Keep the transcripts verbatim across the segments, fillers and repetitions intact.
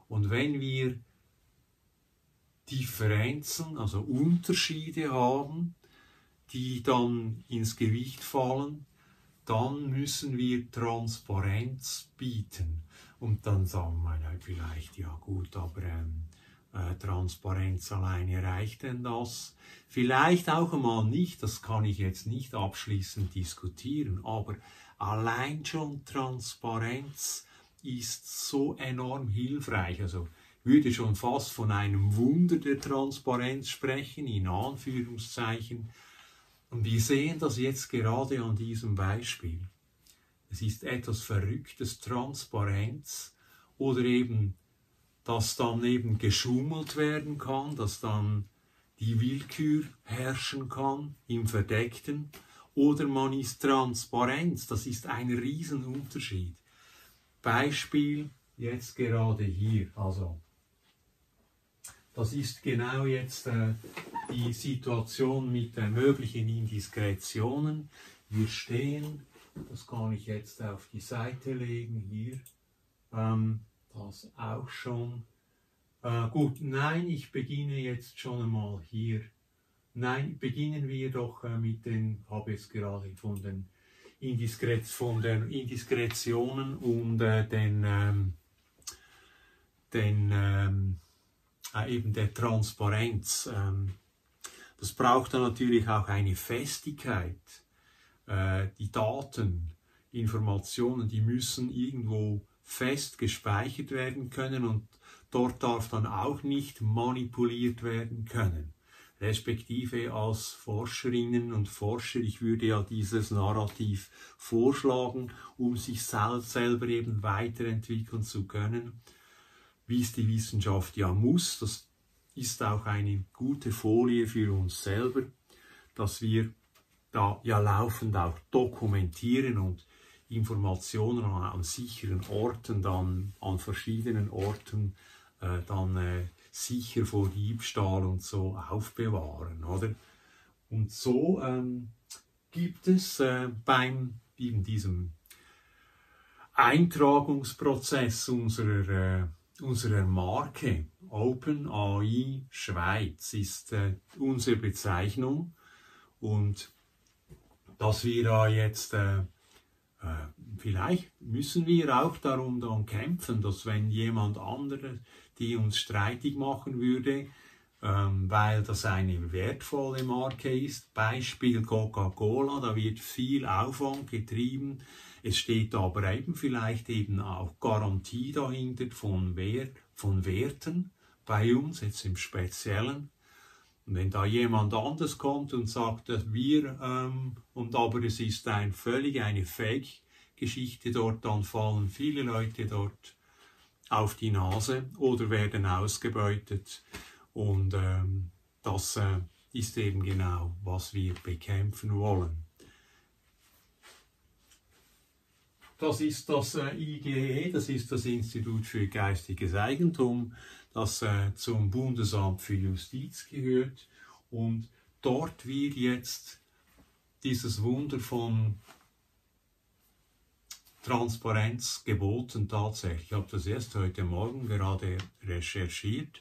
Und wenn wir Differenzen, also Unterschiede haben, die dann ins Gewicht fallen, dann müssen wir Transparenz bieten. Und dann sagen wir vielleicht, ja gut, aber ähm, äh, Transparenz alleine reicht denn das? Vielleicht auch einmal nicht, das kann ich jetzt nicht abschließend diskutieren, aber allein schon Transparenz ist so enorm hilfreich. Also ich würde schon fast von einem Wunder der Transparenz sprechen, in Anführungszeichen. Und wir sehen das jetzt gerade an diesem Beispiel. Es ist etwas Verrücktes, Transparenz, oder eben, dass dann eben geschummelt werden kann, dass dann die Willkür herrschen kann im Verdeckten, oder man ist Transparenz. Das ist ein Riesenunterschied. Beispiel jetzt gerade hier, also das ist genau jetzt äh, die Situation mit äh, möglichen Indiskretionen. Wir stehen, das kann ich jetzt auf die Seite legen, hier, ähm, das auch schon. Äh, gut, nein, ich beginne jetzt schon einmal hier. Nein, beginnen wir doch äh, mit den, habe jetzt gerade von den, Indiskret, von den Indiskretionen und äh, den, ähm, den ähm, eben der Transparenz. Das braucht dann natürlich auch eine Festigkeit. Die Daten, Informationen, die müssen irgendwo fest gespeichert werden können und dort darf dann auch nicht manipuliert werden können. Respektive als Forscherinnen und Forscher, ich würde ja dieses Narrativ vorschlagen, um sich selber eben weiterentwickeln zu können, wie es die Wissenschaft ja muss. Das ist auch eine gute Folie für uns selber, dass wir da ja laufend auch dokumentieren und Informationen an sicheren Orten, dann an verschiedenen Orten äh, dann äh, sicher vor Diebstahl und so aufbewahren, oder? Und so ähm, gibt es äh, beim eben diesem Eintragungsprozess unserer äh, unserer Marke OpenAI Schweiz ist äh, unsere Bezeichnung, und dass wir da jetzt äh, äh, vielleicht müssen wir auch darum dann kämpfen, dass wenn jemand anderes die uns streitig machen würde, ähm, weil das eine wertvolle Marke ist, Beispiel Coca-Cola, da wird viel Aufwand getrieben. Es steht aber eben vielleicht eben auch Garantie dahinter von, Wert, von Werten bei uns, jetzt im Speziellen. Und wenn da jemand anders kommt und sagt, dass wir, ähm, und aber es ist ein völlig eine Fake-Geschichte dort, dann fallen viele Leute dort auf die Nase oder werden ausgebeutet. Und ähm, das äh, ist eben genau, was wir bekämpfen wollen. Das ist das äh, I G E, das ist das Institut für geistiges Eigentum, das äh, zum Bundesamt für Justiz gehört. Und dort wird jetzt dieses Wunder von Transparenz geboten tatsächlich. Ich habe das erst heute Morgen gerade recherchiert.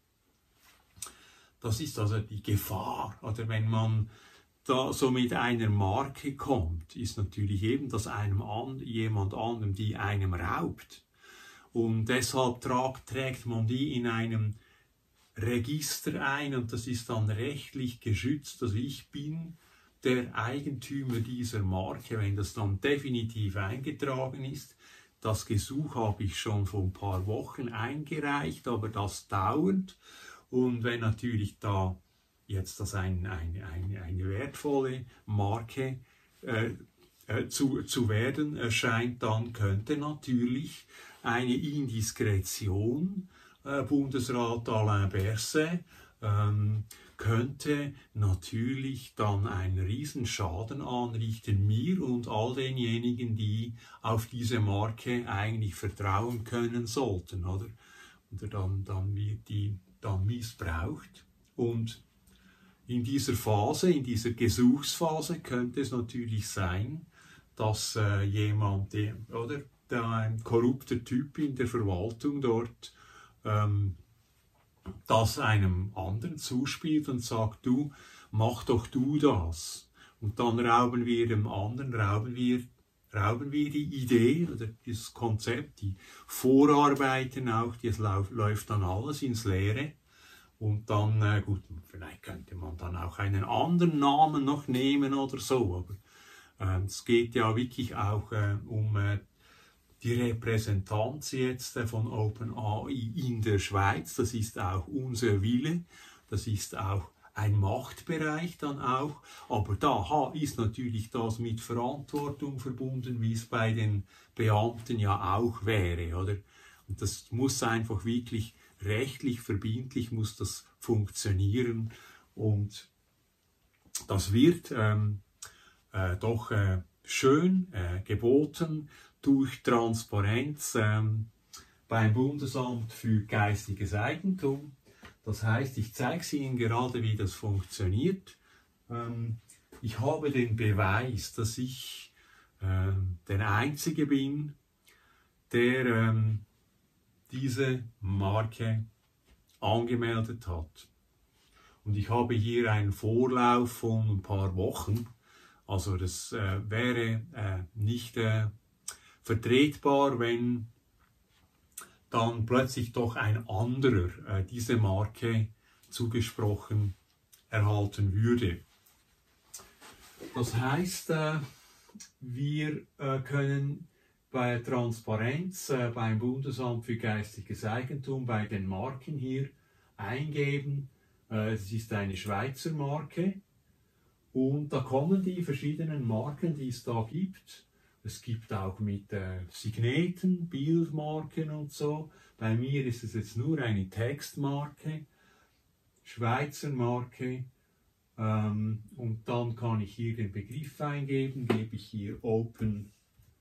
Das ist also die Gefahr, oder wenn man da so mit einer Marke kommt, ist natürlich eben, dass einem an, jemand anderem die einem raubt. Und deshalb trag, trägt man die in einem Register ein und das ist dann rechtlich geschützt. Also ich bin der Eigentümer dieser Marke, wenn das dann definitiv eingetragen ist. Das Gesuch habe ich schon vor ein paar Wochen eingereicht, aber das dauert. Und wenn natürlich da jetzt das ein, ein, eine, eine wertvolle Marke äh, äh, zu, zu werden erscheint, dann könnte natürlich eine Indiskretion, äh, Bundesrat Alain Berset, ähm, könnte natürlich dann einen riesen Schaden anrichten, mir und all denjenigen, die auf diese Marke eigentlich vertrauen können sollten, oder? Und dann, dann wird die dann missbraucht. Und in dieser Phase, in dieser Gesuchsphase könnte es natürlich sein, dass äh, jemand, der, oder, der ein korrupter Typ in der Verwaltung dort ähm, das einem anderen zuspielt und sagt, du, mach doch du das. Und dann rauben wir dem anderen, rauben wir, rauben wir die Idee oder das Konzept, die Vorarbeiten auch, das läuft dann alles ins Leere. Und dann, äh, gut, vielleicht könnte man dann auch einen anderen Namen noch nehmen oder so, aber äh, es geht ja wirklich auch äh, um äh, die Repräsentanz jetzt äh, von OpenAI in der Schweiz. Das ist auch unser Wille, das ist auch ein Machtbereich dann auch, aber da ist natürlich das mit Verantwortung verbunden, wie es bei den Beamten ja auch wäre, oder? Und das muss einfach wirklich rechtlich, verbindlich muss das funktionieren und das wird ähm, äh, doch äh, schön äh, geboten durch Transparenz ähm, beim Bundesamt für geistiges Eigentum. Das heißt, ich zeige es Ihnen gerade, wie das funktioniert. Ähm, ich habe den Beweis, dass ich äh, der Einzige bin, der ähm, diese Marke angemeldet hat. Und ich habe hier einen Vorlauf von ein paar Wochen. Also das äh, wäre äh, nicht äh, vertretbar, wenn dann plötzlich doch ein anderer äh, diese Marke zugesprochen erhalten würde. Das heißt, äh, wir äh, können bei Transparenz äh, beim Bundesamt für geistiges Eigentum bei den Marken hier eingeben, äh, es ist eine Schweizer Marke und da kommen die verschiedenen Marken, die es da gibt. Es gibt auch mit äh, Signeten, Bildmarken und so. Bei mir ist es jetzt nur eine Textmarke, Schweizer Marke. Ähm, und dann kann ich hier den Begriff eingeben, gebe ich hier OpenAI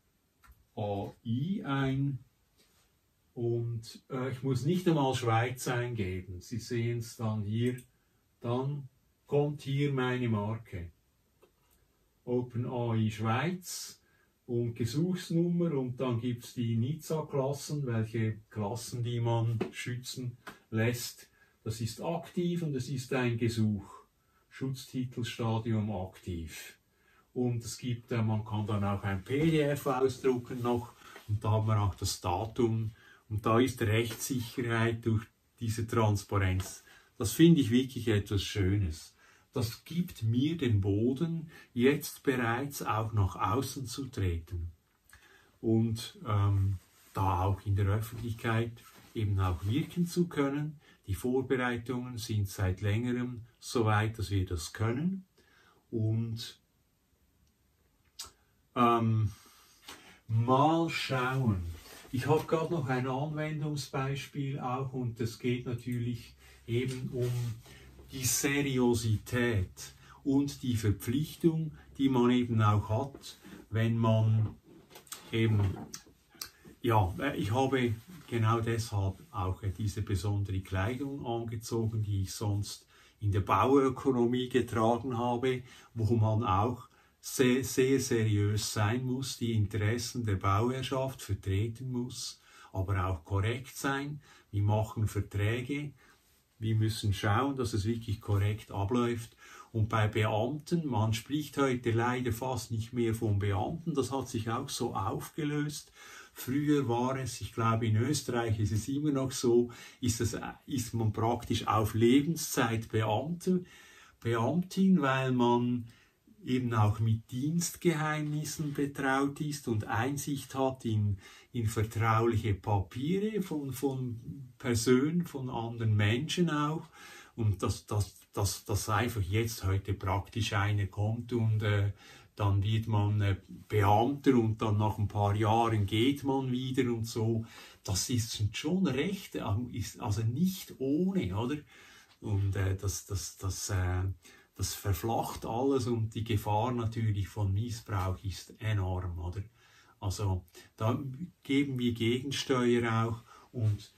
ein. Und äh, ich muss nicht einmal Schweiz eingeben. Sie sehen es dann hier. Dann kommt hier meine Marke. OpenAI Schweiz. Und Gesuchsnummer und dann gibt es die NITSA-Klassen, welche Klassen, die man schützen lässt. Das ist aktiv und es ist ein Gesuch. Schutztitelstadium aktiv. Und es gibt, man kann dann auch ein P D F ausdrucken noch und da haben wir auch das Datum und da ist Rechtssicherheit durch diese Transparenz. Das finde ich wirklich etwas Schönes. Das gibt mir den Boden, jetzt bereits auch nach außen zu treten und ähm, da auch in der Öffentlichkeit eben auch wirken zu können. Die Vorbereitungen sind seit längerem so weit, dass wir das können und ähm, mal schauen. Ich habe gerade noch ein Anwendungsbeispiel auch und es geht natürlich eben um die Seriosität und die Verpflichtung, die man eben auch hat, wenn man eben, ja, ich habe genau deshalb auch diese besondere Kleidung angezogen, die ich sonst in der Bauökonomie getragen habe, wo man auch sehr, sehr seriös sein muss, die Interessen der Bauherrschaft vertreten muss, aber auch korrekt sein. Wir machen Verträge. Wir müssen schauen, dass es wirklich korrekt abläuft. Und bei Beamten, man spricht heute leider fast nicht mehr von Beamten, das hat sich auch so aufgelöst. Früher war es, ich glaube in Österreich ist es immer noch so, ist, es, ist man praktisch auf Lebenszeit Beamte, Beamtin, weil man eben auch mit Dienstgeheimnissen betraut ist und Einsicht hat in, in vertrauliche Papiere von, von Personen, von anderen Menschen auch. Und dass das, das, das einfach jetzt heute praktisch einer kommt und äh, dann wird man äh, Beamter und dann nach ein paar Jahren geht man wieder und so. Das ist schon recht, ist also nicht ohne, oder? Und äh, das, das, das, äh, das verflacht alles und die Gefahr natürlich von Missbrauch ist enorm, oder? Also da geben wir Gegensteuer auch und